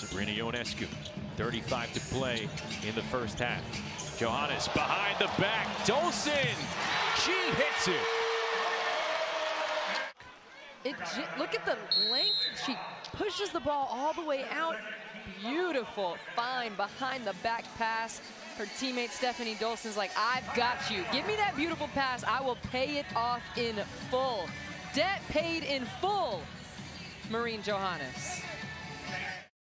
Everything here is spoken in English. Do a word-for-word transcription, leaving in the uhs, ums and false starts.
Sabrina Ionescu, thirty-five to play in the first half. Johannes behind the back. Dolson, she hits it. It look at the length. She pushes the ball all the way out. Beautiful, fine behind the back pass. Her teammate Stephanie Dolson's like, I've got you. Give me that beautiful pass. I will pay it off in full. Debt paid in full. Marine Johannes.